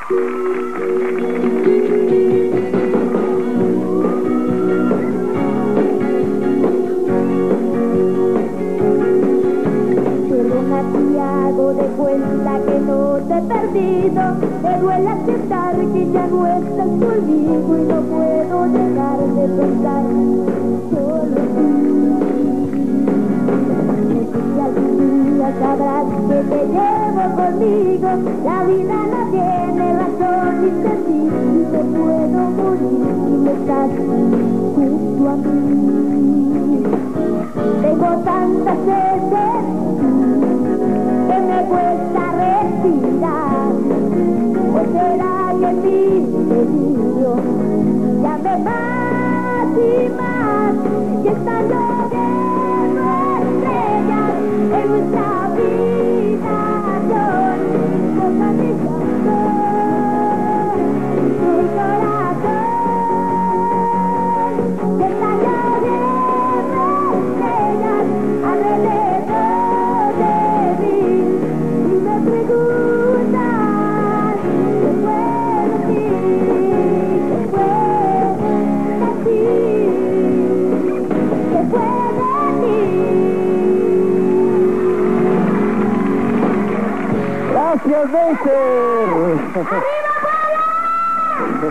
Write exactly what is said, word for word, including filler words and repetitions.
De cuenta que no te he perdido, me duele aceptar que ya no estás conmigo y no puedo dejar de pensar solo en ti. Si algún día sabrás que te llevo conmigo, la vida no tiene razón ni sentido y me puedo morir si no estás junto a mí. Tengo tantas veces que me cuesta respirar, o será que mi delirio ya me más y más, y está lloviendo estrellas en nuestra habitación, cosas de llanto, mi corazón, y está lloviendo estrellas alrededor de mí. Preguntas, ¿qué puedo decir? ¿Qué puedo decir? ¿Qué puedo decir? Gracias, Beister.